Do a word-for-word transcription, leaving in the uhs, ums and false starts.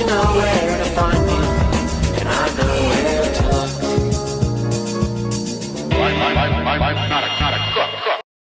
You know where to find me, and I know where to look. I'm, I'm, I'm, I'm not a